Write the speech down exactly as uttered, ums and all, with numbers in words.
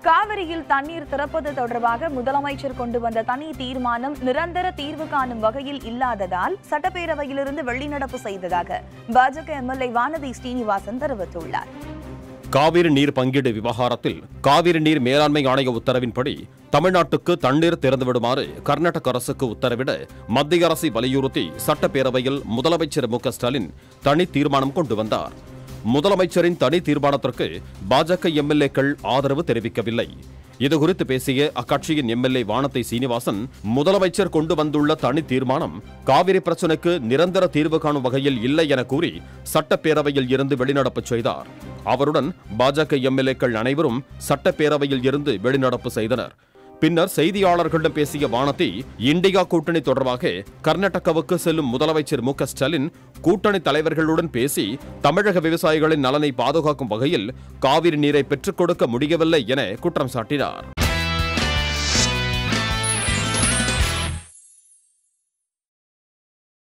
காவிரியில் தண்ணீர் திறப்பது தொடர்பாக முதலமைச்சர் கொண்டு வந்த தனி தீர்மானம் நிரந்தர தீர்வு காணும் வகையில் இல்லாததால் சட்டப்பேரவையிலிருந்து வெளிநடப்பு செய்ததாக பாஜக எம்எல்ஏ வானதி ஸ்ரீனிவாசன் தெரிவித்துள்ளார். காவிரி நீர் பங்கீடு விவகாரத்தில் காவிரி நீர் மேலாண்மை ஆணைய உத்தரவின்படி தமிழ்நாட்டுக்கு தண்ணீர் திறந்துவிடுமாறு கர்நாடக அரசுக்கு உத்தரவிட மத்திய அரசை வலியுறுத்தி சட்டப்பேரவையில் முதலமைச்சர் மு க ஸ்டாலின் தனி தீர்மானம் கொண்டு வந்தார். முதலமைச்சரின் தனி தீர்மானத்திற்கு பாஜக எம்எல்ஏக்கள் ஆதரவு தெரிவிக்கவில்லை. இதுகுறித்து பேசிய அக்கட்சியின் எம்எல்ஏ வானதி சீனிவாசன், முதலமைச்சர் கொண்டு வந்துள்ள தனி தீர்மானம் காவிரி பிரச்சினைக்கு நிரந்தர தீர்வு காணும் வகையில் இல்லை என கூறி சட்டப்பேரவையில் இருந்து வெளிநடப்பு செய்தார். அவருடன் பாஜக எம்எல்ஏக்கள் அனைவரும் சட்டப்பேரவையில் இருந்து வெளிநடப்பு செய்தனர். பின்னர் செய்தியாளர்களிடம் பேசிய வானதி, இண்டியா கூட்டணி தொடர்பாக கர்நாடகாவுக்கு செல்லும் முதலமைச்சர் மு க ஸ்டாலின் கூட்டணி தலைவர்களுடன் பேசி தமிழக விவசாயிகளின் நலனை பாதுகாக்கும் வகையில் காவிரி நீரை பெற்றுக் கொடுக்க முடியவில்லை என குற்றம் சாட்டினார்.